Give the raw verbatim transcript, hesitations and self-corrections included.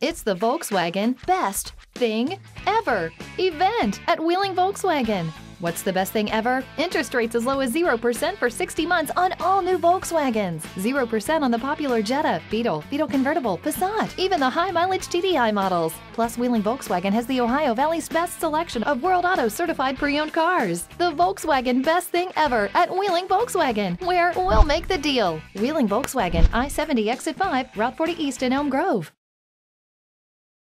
It's the Volkswagen Best Thing Ever event at Wheeling Volkswagen. What's the best thing ever? Interest rates as low as zero percent for sixty months on all new Volkswagens. zero percent on the popular Jetta, Beetle, Beetle Convertible, Passat, even the high-mileage T D I models. Plus, Wheeling Volkswagen has the Ohio Valley's best selection of World Auto certified pre-owned cars. The Volkswagen Best Thing Ever at Wheeling Volkswagen, where we'll make the deal. Wheeling Volkswagen, I seventy Exit five, Route forty East in Elm Grove.